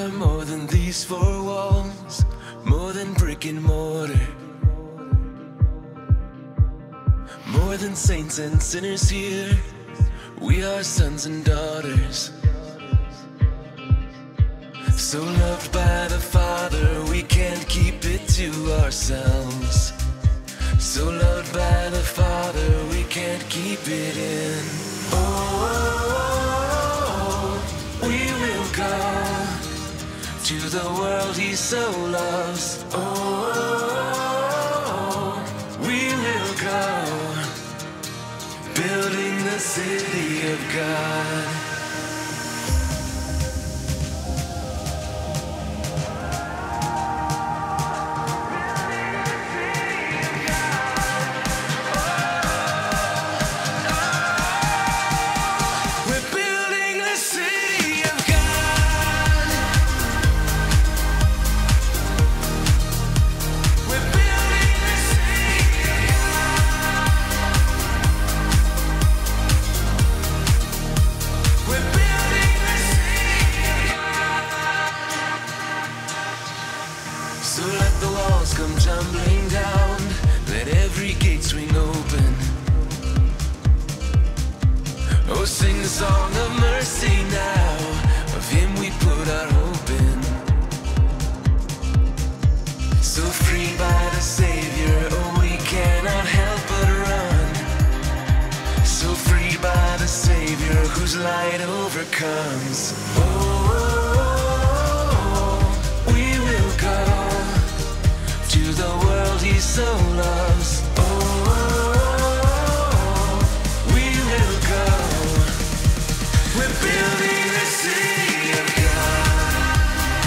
are more than these four walls, more than brick and mortar, more than saints and sinners here. We are sons and daughters, so loved by the Father we can't keep it to ourselves. So loved by the Father we can't keep it in. Oh, we will go to the world He so loves. Oh, we will go building the city of God. So let the walls come tumbling down, let every gate swing open. Oh, sing the song of mercy now, of Him we put our hope in. So free by the Savior, oh, we cannot help but run. So free by the Savior, whose light overcomes. Oh, we will go to the world He so loves. Oh, we will go. We're building the city of God.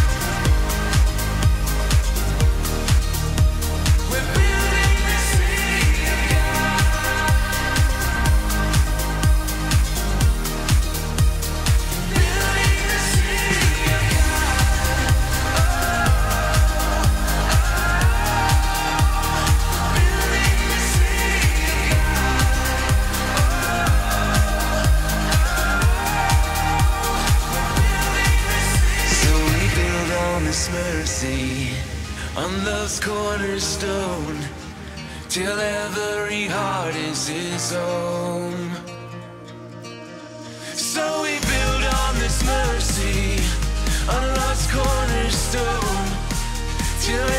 We're building the city of God. Building the city of God. Building the city of God. So we build on His mercy, on love's cornerstone, till every heart is His own. So we build on this mercy, on love's cornerstone, till